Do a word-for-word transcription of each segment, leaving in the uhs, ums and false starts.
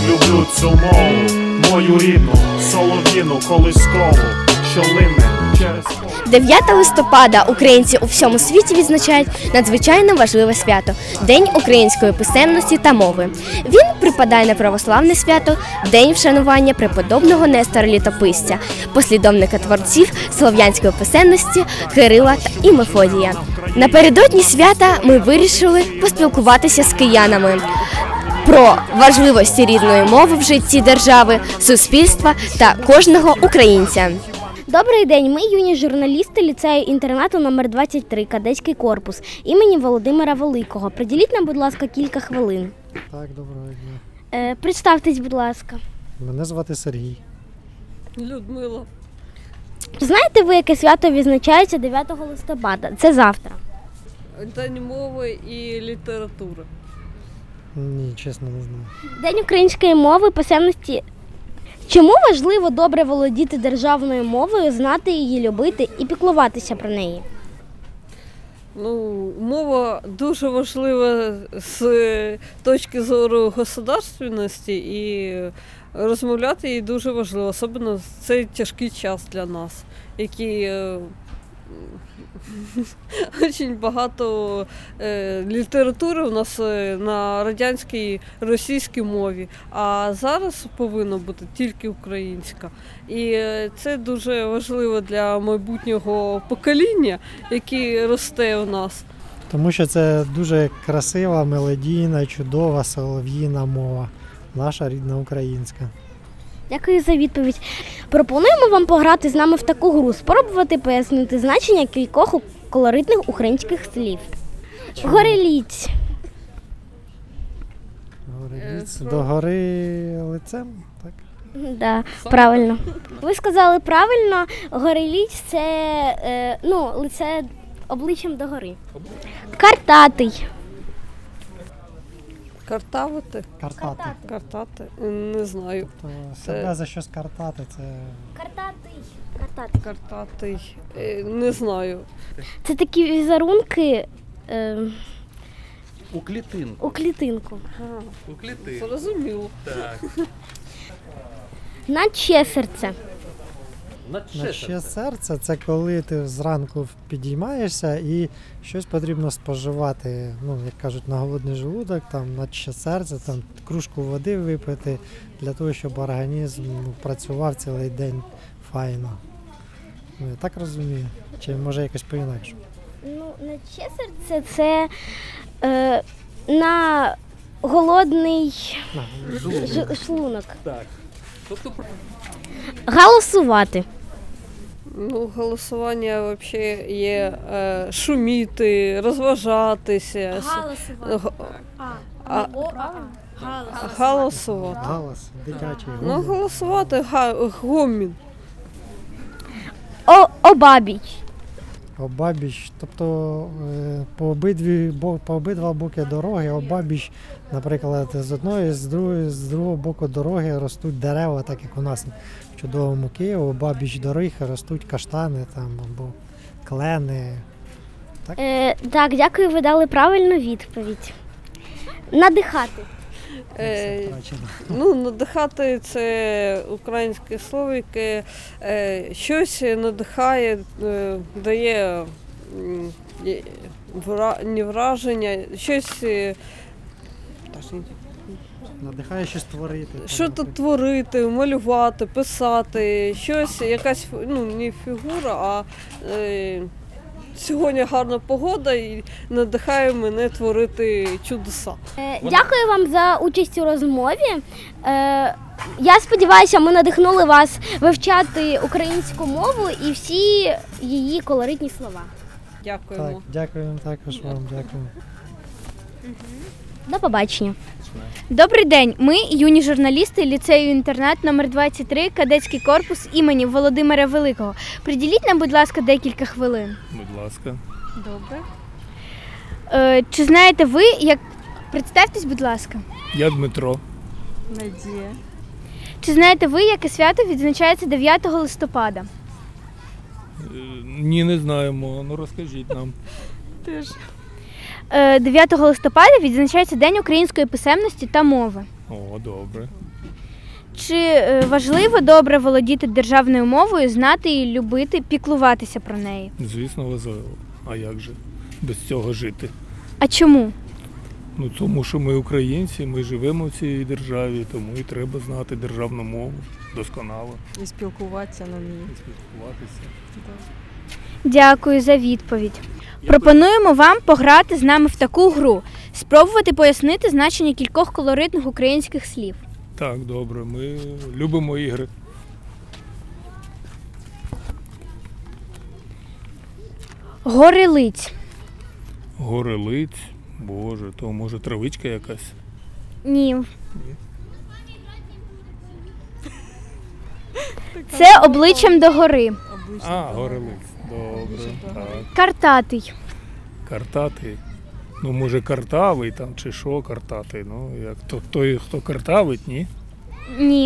люблю цю мову, мою рідну, солов'їну колискову, що лине через поле. дев'ятого листопада українці у всьому світі відзначають надзвичайно важливе свято – День української писемності та мови. Він припадає на православне свято – День вшанування преподобного Нестора Літописця, послідовника творців слов'янської писемності Кирила і Мефодія. Напередодні свята ми вирішили поспілкуватися з киянами про важливості рідної мови в житті держави, суспільства та кожного українця. Добрий день, ми юні журналісти ліцею-інтернату номер двадцять три, кадетський корпус імені Володимира Великого. Приділіть нам, будь ласка, кілька хвилин. Так, доброго дня. Е, представтесь, будь ласка. Мене звати Сергій. Людмила. Знаєте ви, яке свято відзначається дев'ятого листопада? Це завтра. День мови і літератури. Ні, чесно, не знаю. День української мови, писемності. Чому важливо добре володіти державною мовою, знати її, любити і піклуватися про неї? Ну, мова дуже важлива з точки зору государственності і розмовляти її дуже важливо, особливо в цей тяжкий час для нас, який дуже багато е, літератури у нас на радянській, російській мові, а зараз повинна бути тільки українська. І це дуже важливо для майбутнього покоління, яке росте у нас. Тому що це дуже красива, мелодійна, чудова, солов'їна мова, наша рідна українська. Дякую за відповідь. Пропонуємо вам пограти з нами в таку гру, спробувати пояснити значення кількох колоритних українських слів. Гореліць. Гореліць. До гори лицем, так? Да, правильно. Ви сказали правильно, гореліць – це е, ну, лице обличчям до гори. Картатий. Картавити? Картати. Картати? Не знаю. Тобто себе за щось картати – це… Картатий. Картатий. Картатий. Не знаю. Це такі візерунки е, У клітинку. у клітинку. Ага. У клітинку. Зрозуміло. Так. Наче серце. На ще серце – це коли ти зранку підіймаєшся і щось потрібно споживати, ну, як кажуть, на голодний желудок, там, на ще серце, там, кружку води випити, для того, щоб організм ну, працював цілий день файно. Ну, я так розумію? Чи може якось по-інакше? Ну, наче серце – це е, на голодний На, ж- шлунок. Так. Тобто Галасувати. Ну, голосування взагалі є е, шуміти, розважатися. Галасувати. А, голосувати. галас, дитячий Ну, голос. голосувати, га, гомін. О, обабіч. Обабіч, тобто е, по обидві бо- по обидва боки дороги, обабіч, наприклад, з одної, з другої, з другого боку дороги ростуть дерева, так як у нас в чудовому Києві, обабіч доріг ростуть каштани там або клени. Е, так, дякую, ви дали правильну відповідь. Надихати. Е, Втрачено. ну, надихати – це українське слово, яке е, щось надихає, е, дає м, є- вра, не враження, щось е, Надихає щось творити. там, що тут наприклад. творити, малювати, писати, щось, якась, ну, не фігура, а е, сьогодні гарна погода і надихає мене творити чудеса. Е, дякую вам за участь у розмові. Е, я сподіваюся, ми надихнули вас вивчати українську мову і всі її колоритні слова. Дякуємо. Так, дякую також вам, дякую. До побачення. Добрий день. Ми юні журналісти ліцею-інтернат номер двадцять три, кадетський корпус імені Володимира Великого. Приділіть нам, будь ласка, декілька хвилин. будь ласка. Добре. Е, чи знаєте ви, як... Представтесь, будь ласка. Я Дмитро. Надія. Чи знаєте ви, яке свято відзначається дев'ятого листопада? Е, Ні, не знаємо. Ну розкажіть нам. Теж. дев'ятого листопада відзначається День української писемності та мови. О, добре. Чи е, важливо добре володіти державною мовою, знати і любити, піклуватися про неї? Звісно, важливо. А як же без цього жити? А чому? Ну, тому що ми українці, ми живемо в цій державі, тому і треба знати державну мову досконало. І спілкуватися на ній. І спілкуватися. Дякую за відповідь. Пропонуємо вам пограти з нами в таку гру, спробувати пояснити значення кількох колоритних українських слів. Так, добре, ми любимо ігри. Горилиць. Горелиць, боже, то може травичка якась? Ні. Це обличчям догори. А, горелиць, добре, так. Картатий. Картатий. Ну, може, картавий там чи що картатий. Ну, як то, той, хто картавить, ні? Ні.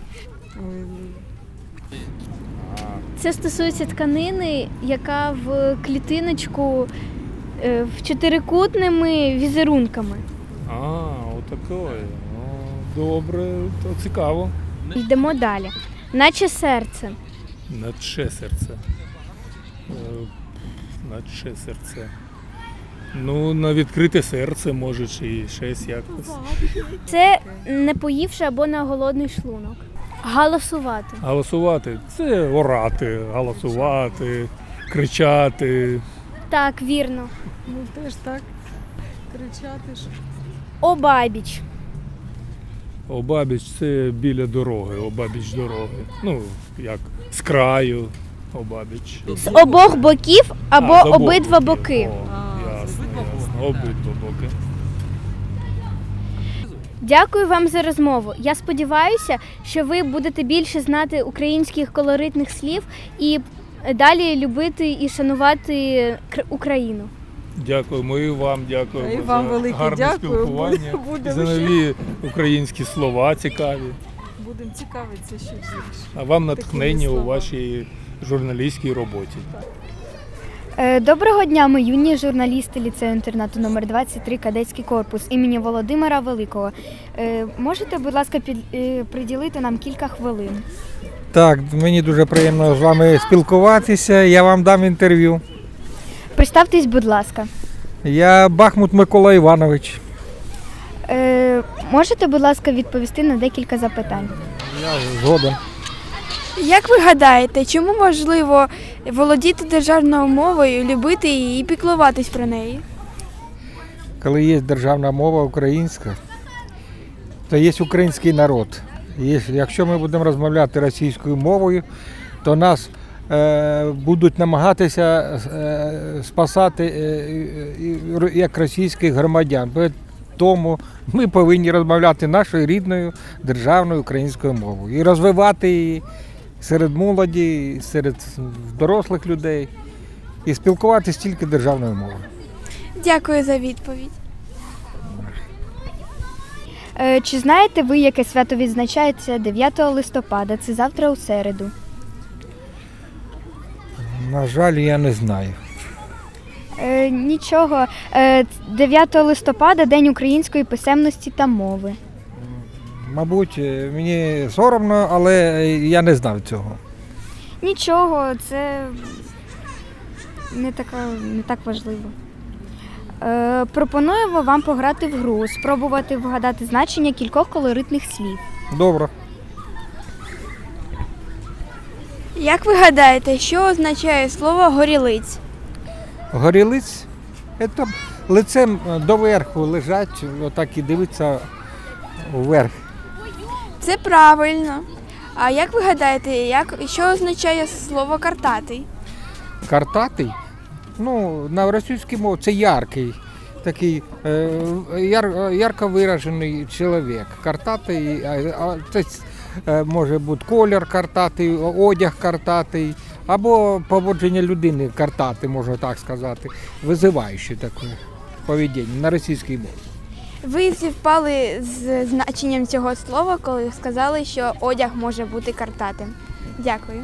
Це стосується тканини, яка в клітиночку е, в чотирикутними візерунками. А, отакої. Ну, добре, то цікаво. Йдемо далі. Наче серце. Наче серце. Е, Наче серце. Ну, на відкрите серце, може, чи щось якось. Це не поївши або на голодний шлунок. Голосувати. Голосувати – це орати, голосувати, кричати. Так, вірно. Ну теж так. Кричати ж. Обабіч. Обабіч – це біля дороги, обабіч дороги. Ну, як з краю, обабіч. З обох боків або А, з обох обидва боків. боки. О, ясно, ясно. Обидва боки. Дякую вам за розмову. Я сподіваюся, що ви будете більше знати українських колоритних слів і далі любити і шанувати Кр- Україну. Дякуємо і вам дякуємо І вам за велике гарне дякую. спілкування, Будемо за нові українські слова цікаві. Будемо цікавитися, що більше. А вам натхнення у слова. вашій журналістській роботі. Е, Доброго дня, ми юні журналісти ліцею-інтернату номер двадцять три кадетський корпус імені Володимира Великого. Е, Можете, будь ласка, під, е, приділити нам кілька хвилин? Так, мені дуже приємно з вами спілкуватися. Я вам дам інтерв'ю. Представтесь, будь ласка. Я Бахмут Микола Іванович. Е, Можете, будь ласка, відповісти на декілька запитань? Я згоден. Як ви гадаєте, чому важливо володіти державною мовою, любити її і піклуватись про неї? Коли є державна мова українська, то є український народ. І якщо ми будемо розмовляти російською мовою, то нас е, будуть намагатися е, спасати е, як російських громадян. Тому ми повинні розмовляти нашою рідною державною українською мовою і розвивати її серед молоді, серед дорослих людей і спілкуватися тільки державною мовою. Дякую за відповідь. Е, Чи знаєте ви, яке свято відзначається дев'ятого листопада? Це завтра у середу. На жаль, я не знаю. Е, Нічого. Е, дев'ятого листопада – День української писемності та мови. Мабуть, мені соромно, але я не знав цього. Нічого, це не, така, не так важливо. Е, пропонуємо вам пограти в гру, спробувати вгадати значення кількох колоритних слів. Добре. Як ви гадаєте, що означає слово горілиць? Горілиць – це лицем доверху лежать, отак і дивиться вверх. Це правильно. А як ви гадаєте, як, що означає слово картатий? Картатий, ну, на російській мові це яркий, такий е, яр, ярко виражений чоловік. Картатий, а це е, може бути колір картатий, одяг картатий, або поводження людини картати, можна так сказати, визиваючи таке поведіння на російській мові. Ви зівпали з значенням цього слова, коли сказали, що одяг може бути картатим. Дякую.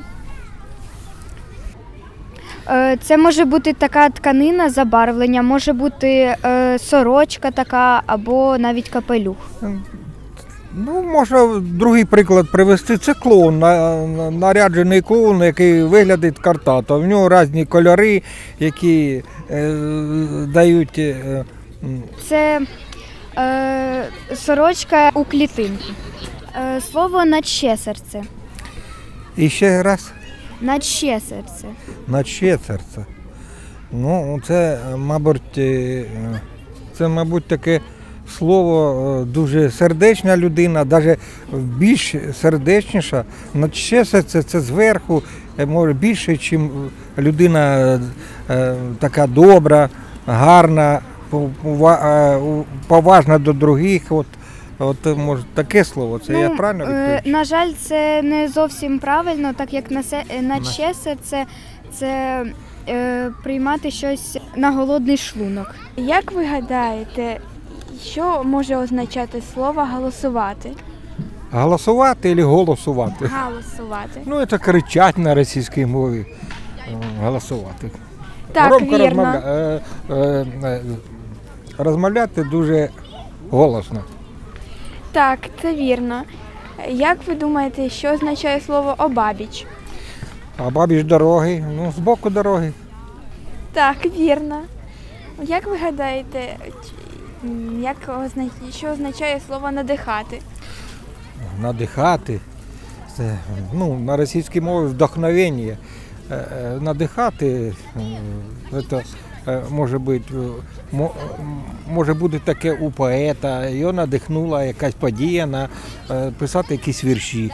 Е, це може бути така тканина, забарвлення, може бути е, сорочка така або навіть капелюх. Ну, можна другий приклад привести. Це клоун, на- на- наряджений клоун, який виглядить картато. В нього різні кольори, які е, дають. Е, м, Це е, сорочка у клітинку. Е, слово наче серце. і ще раз. Наче серце. Наче серце. Ну, це, мабуть, е, це, мабуть, таке слово е, дуже сердечна людина, навіть більш сердечніша. Наче серце це зверху, е, може більше, ніж людина е, така добра, гарна, пова- е, поважна до других. От, от може таке слово, це я правильно е, відповідаю? на жаль, це не зовсім правильно, так як на се- наче серце це е, приймати щось на голодний шлунок. Як ви гадаєте, що може означати слово голосувати? Голосувати або голосувати? Голосувати. Ну, це кричать на російській мові. е, Голосувати. Так, Громко вірно. розмовля- е, е, е, розмовляти дуже голосно. Так, це вірно. Як ви думаєте, що означає слово обабіч? А бабіж дороги, ну, з боку дороги. Так, вірно. Як ви гадаєте, ч- м, як озна- що означає слово надихати? Надихати. Це, ну, на російській мові вдохновення. Е, е, Надихати е, це, е, може бути, е, мо- м, може бути таке у поета, його надихнула якась подія на е, писати якісь вірші.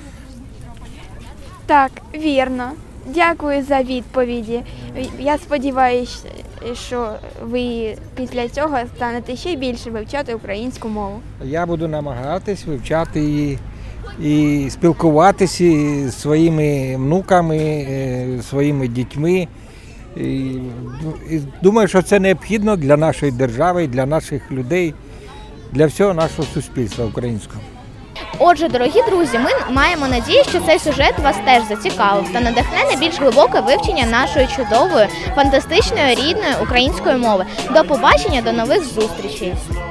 Так, вірно. Дякую за відповіді. Я сподіваюся, що ви після цього станете ще більше вивчати українську мову. Я буду намагатись вивчати її і спілкуватися зі своїми внуками, е, своїми дітьми. І, і думаю, що це необхідно для нашої держави, для наших людей, для всього нашого суспільства українського. Отже, дорогі друзі, ми маємо надію, що цей сюжет вас теж зацікавив та надихне на більш глибоке вивчення нашої чудової, фантастичної, рідної української мови. До побачення, до нових зустрічей!